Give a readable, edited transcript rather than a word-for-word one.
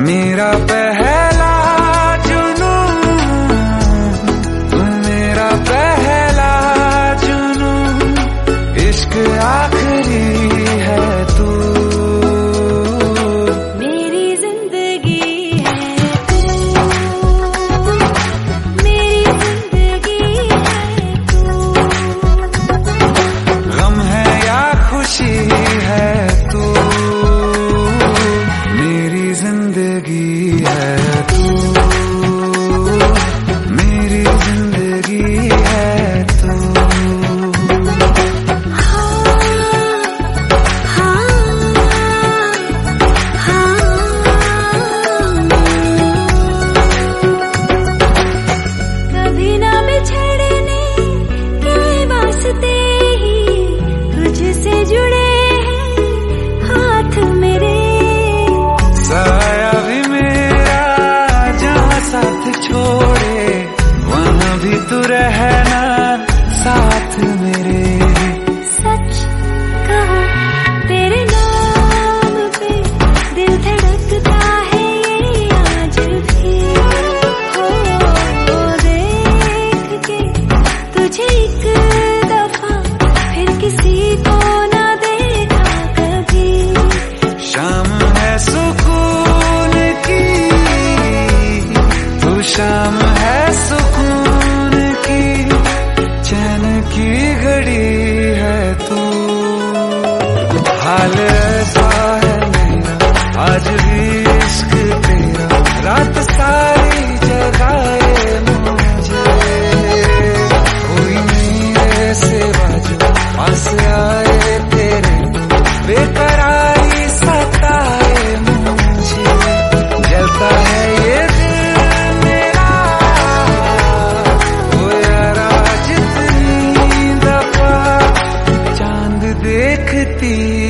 मेरा पहला जुनून, तू मेरा पहला जुनून, इश्क आखिरी है तू, मेरी जिंदगी है तू, मेरी जिंदगी है तू, गम है या खुशी है तू, मेरी जिंदगी है तू, मेरी जिंदगी है तू। कभी ना बिछड़ने के वास्ते ही तुझसे जुड़े हैं हाथ मेरे, साया भी मेरा जहाँ साथ छोड़े वहाँ भी तू रहना साथ मेरे। सच कहो तेरे नाम पे दिल धड़कता है ये आज भी, हो देख के तुझे एक दफा फिर किसी को ना देखा कभी, शाम है सुकून की, तू शाम है सुकून की, चैन की घड़ी है तू, हाल ऐसा है मेरा आज भी इश्क तेरा, रात सारी जगाए मुझे, कोई मेरे सिवा जो पास आए तेरे, बेकरारी सताए मुझे, जलता है ये दिल मेरा, ओ यारा जितनी दफा चांद देखती